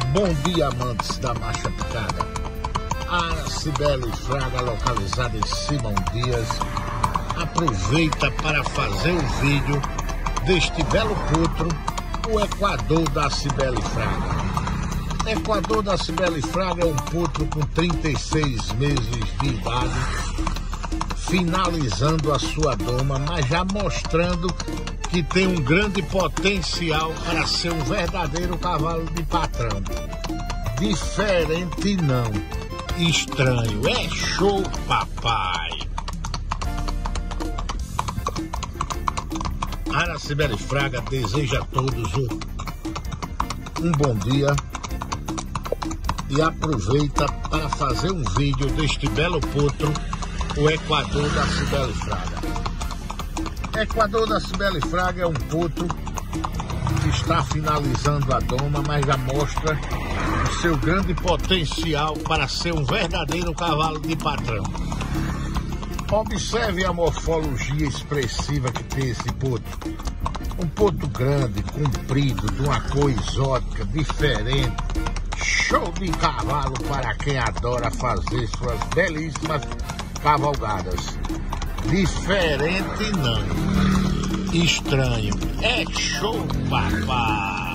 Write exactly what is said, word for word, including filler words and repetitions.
Bom dia, amantes da marcha picada. A Cibele Fraga, localizada em Simão Dias, aproveita para fazer o vídeo deste belo potro, o Equador da Cibele Fraga. Equador da Cibele Fraga é um potro com trinta e seis meses de idade, finalizando a sua doma, mas já mostrando que tem um grande potencial para ser um verdadeiro cavalo de patrão. Diferente não, estranho, é show, papai! A Cibele Fraga deseja a todos um, um bom dia e aproveita para fazer um vídeo deste belo potro, o Equador da Cibele Fraga. Equador da Cibele Fraga é um potro que está finalizando a doma, mas já mostra o seu grande potencial para ser um verdadeiro cavalo de patrão. Observe a morfologia expressiva que tem esse potro. Um potro grande, comprido, de uma cor exótica, diferente. Show de cavalo para quem adora fazer suas belíssimas cavalgadas. Diferente não, estranho, é show, papai!